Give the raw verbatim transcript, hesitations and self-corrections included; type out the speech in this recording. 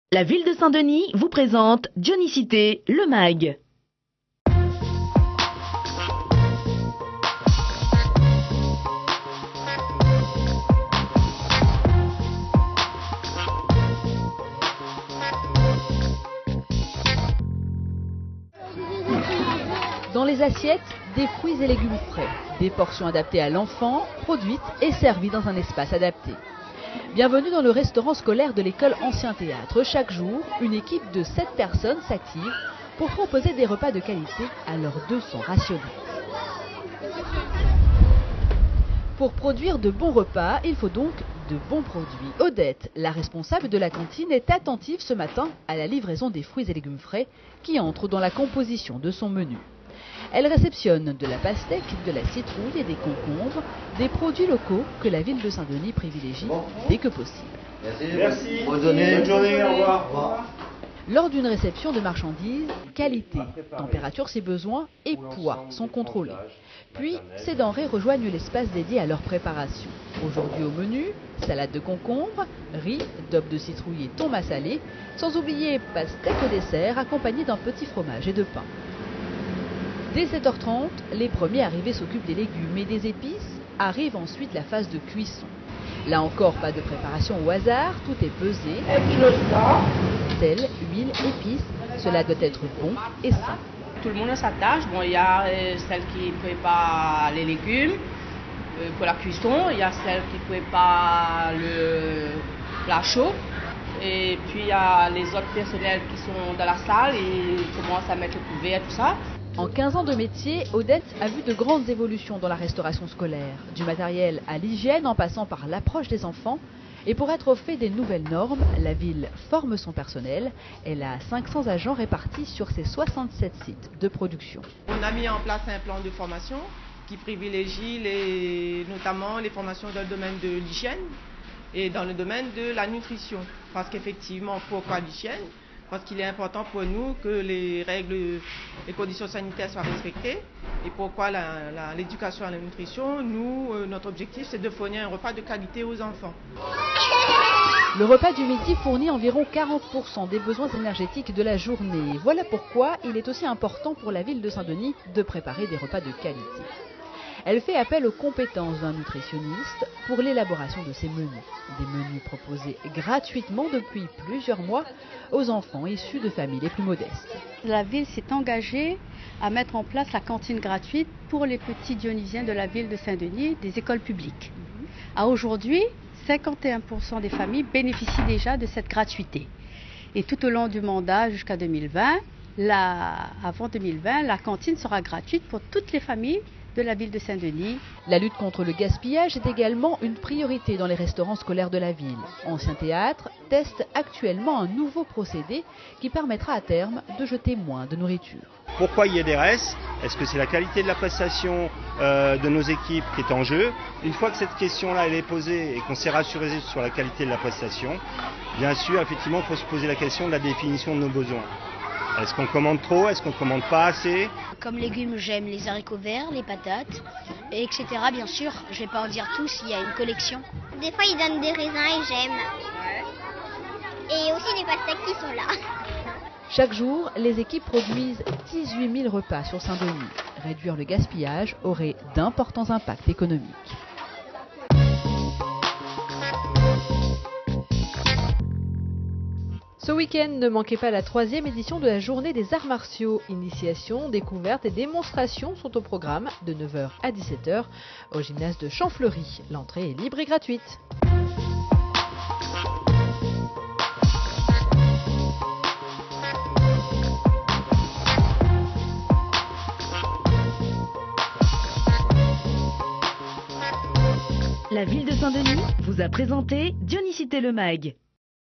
La ville de Saint-Denis vous présente Dionicité, le mag. Dans les assiettes, des fruits et légumes frais, des portions adaptées à l'enfant, produites et servies dans un espace adapté. Bienvenue dans le restaurant scolaire de l'école Ancien Théâtre. Chaque jour, une équipe de sept personnes s'active pour proposer des repas de qualité à leurs deux cents rationnés. Pour produire de bons repas, il faut donc de bons produits. Odette, la responsable de la cantine, est attentive ce matin à la livraison des fruits et légumes frais qui entrent dans la composition de son menu. Elle réceptionne de la pastèque, de la citrouille et des concombres, des produits locaux que la ville de Saint-Denis privilégie dès que possible. Merci. Merci. Bonne journée. Bonne journée. Au revoir. Au revoir. Lors d'une réception de marchandises, qualité, température si besoin et poids sont contrôlés. Puis, ces denrées rejoignent l'espace dédié à leur préparation. Aujourd'hui au menu, salade de concombre, riz, daube de citrouille et thon salé, sans oublier pastèque au dessert accompagné d'un petit fromage et de pain. Dès sept heures trente, les premiers arrivés s'occupent des légumes et des épices. Arrive ensuite la phase de cuisson. Là encore, pas de préparation au hasard, tout est pesé. Sel, huile, épices, cela doit être bon et sain. Tout le monde a sa tâche. Bon, il y a euh, celle qui prépare les légumes euh, pour la cuisson, il y a celle qui prépare le plat chaud. Et puis il y a les autres personnels qui sont dans la salle et commencent à mettre le couvert, tout ça. En quinze ans de métier, Odette a vu de grandes évolutions dans la restauration scolaire, du matériel à l'hygiène en passant par l'approche des enfants. Et pour être au fait des nouvelles normes, la ville forme son personnel. Elle a cinq cents agents répartis sur ses soixante-sept sites de production. On a mis en place un plan de formation qui privilégie les, notamment les formations dans le domaine de l'hygiène et dans le domaine de la nutrition. Parce qu'effectivement, pourquoi l'hygiène ? Parce qu'il est important pour nous que les règles, les conditions sanitaires soient respectées. Et pourquoi l'éducation à la nutrition, nous, euh, notre objectif, c'est de fournir un repas de qualité aux enfants. Le repas du midi fournit environ quarante pour cent des besoins énergétiques de la journée. Voilà pourquoi il est aussi important pour la ville de Saint-Denis de préparer des repas de qualité. Elle fait appel aux compétences d'un nutritionniste pour l'élaboration de ces menus. Des menus proposés gratuitement depuis plusieurs mois aux enfants issus de familles les plus modestes. La ville s'est engagée à mettre en place la cantine gratuite pour les petits dionysiens de la ville de Saint-Denis, des écoles publiques. À aujourd'hui, cinquante et un pour cent des familles bénéficient déjà de cette gratuité. Et tout au long du mandat jusqu'à deux mille vingt, la, avant deux mille vingt, la cantine sera gratuite pour toutes les familles de la ville de Saint-Denis. La lutte contre le gaspillage est également une priorité dans les restaurants scolaires de la ville. Ancien Théâtre teste actuellement un nouveau procédé qui permettra à terme de jeter moins de nourriture. Pourquoi il y a des restes? Est-ce que c'est la qualité de la prestation euh, de nos équipes qui est en jeu? Une fois que cette question-là elle est posée et qu'on s'est rassuré sur la qualité de la prestation, bien sûr, effectivement, il faut se poser la question de la définition de nos besoins. Est-ce qu'on commande trop? Est-ce qu'on commande pas assez? Comme légumes, j'aime les haricots verts, les patates, et cetera. Bien sûr, je vais pas en dire tous, il y a une collection. Des fois, ils donnent des raisins et j'aime. Et aussi les pastèques qui sont là. Chaque jour, les équipes produisent dix-huit mille repas sur Saint-Denis. Réduire le gaspillage aurait d'importants impacts économiques. Ce week-end, ne manquez pas la troisième édition de la journée des arts martiaux. Initiation, découvertes et démonstrations sont au programme de neuf heures à dix-sept heures au gymnase de Champfleury. L'entrée est libre et gratuite. La ville de Saint-Denis vous a présenté Dionicité le mag.